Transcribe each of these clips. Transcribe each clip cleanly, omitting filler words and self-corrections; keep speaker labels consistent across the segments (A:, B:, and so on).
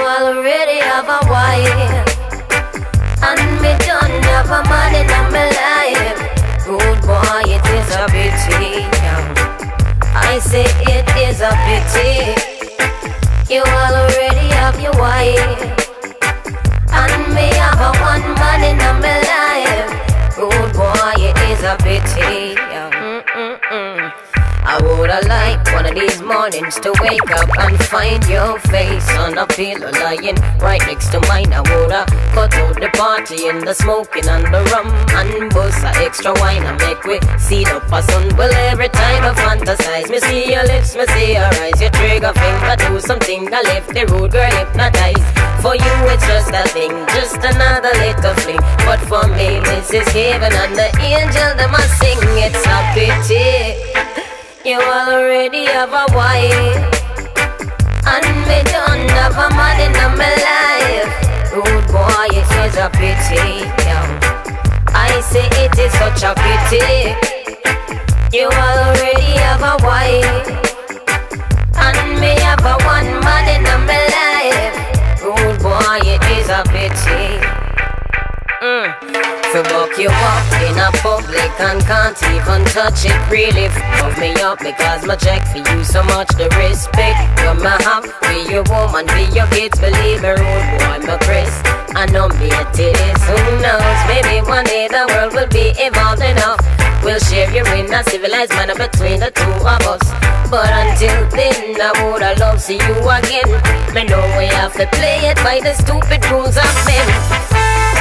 A: already have a wife, and me don't have a man in my life. Rude boy, it is a pity. I say it is a pity. You already have your wife, and me have a one man in my life. Rude boy, it is a pity. I woulda liked one of these mornings to wake up and find your face on a pillow lying right next to mine. I woulda cut out the party and the smoking and the rum and bust a extra wine and make we see up a sun. Well, every time I fantasize, me see your lips, me see your eyes, your trigger finger do something that left the rude girl hypnotized. For you it's just a thing, just another little fling, but for me this is heaven and the angel them a sing. It's a pity you already have a wife, and me don't have a man in my life. Rude boy, it is a pity. I say it is such a pity. You already have a wife, and me have a one man in my life. Rude boy, it is a pity. To walk you up in a public and can't even touch it, really fuck me up because my check for you so much. The respect you may have for your woman, for your kids, believe me, rude boy, my Chris. I know me it is, who knows, maybe one day the world will be evolved enough. We'll share you in a civilized manner between the two of us. But until then, I woulda love see you again. Me know we have to play it by the stupid rules of men.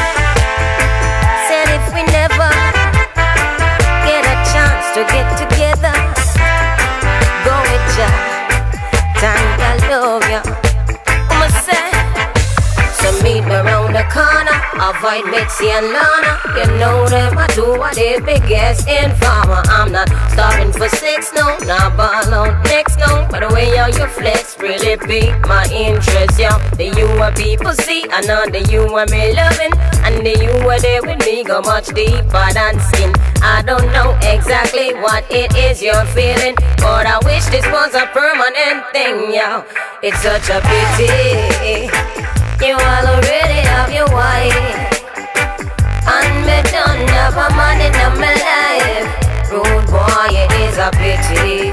A: Said if we never get a chance to get together, go with ya, Tanya, I love ya. I'ma say, so meet me round the corner, avoid Mitzi and Lana. You know them, I do what they biggest informer. I'm not starving for sex, no, not ball out next, no. But the way how you flex really pique my interest, yo. The you what people see, I know the you what me loving, and the you what there with me go much deeper than skin. I don't know exactly what it is you're feeling, but I wish this was a permanent thing, yo. It's such a pity you already have your wife, and me don't have a man in my life. Rude boy, it is a pity.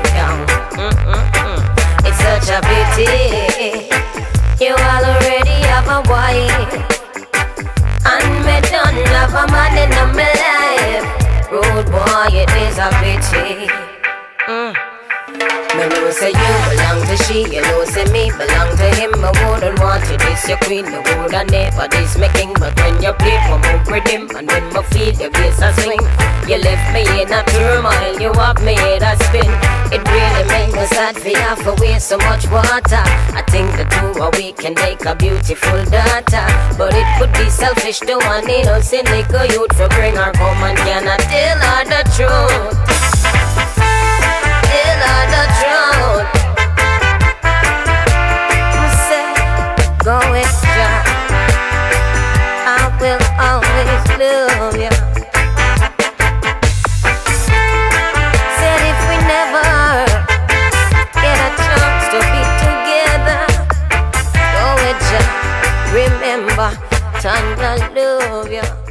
A: It's such a pity you already have a wife, and me don't have a man in my life. Rude boy, it is a pity. Me know say you belong to she, you know say me belong to him. I wouldn't want you this your queen, I woulda never this my king. But when you play for my rhythm, and when my feel your bass a swing, you left me in a turmoil, you have me in a spin. It really make me sad for you for waste so much water. I think the two of we can make a beautiful daughter, but it could be selfish to one innocent little youth for bring her home and cannot tell her the truth. The truth. Say, go with ya, I will always love ya. Said if we never get a chance to be together, go with ya, remember, Tanya, love ya.